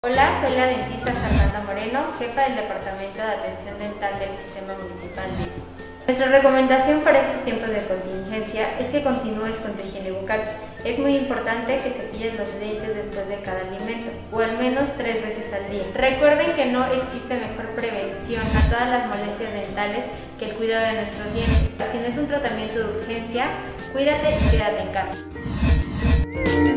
Hola, soy la dentista Fernanda Moreno, jefa del Departamento de Atención Dental del Sistema Municipal de Lima. Nuestra recomendación para estos tiempos de contingencia es que continúes con tu higiene bucal. Es muy importante que cepilles los dientes después de cada alimento, o al menos 3 veces al día. Recuerden que no existe mejor prevención a todas las molestias dentales que el cuidado de nuestros dientes. Si no es un tratamiento de urgencia, cuídate y quédate en casa.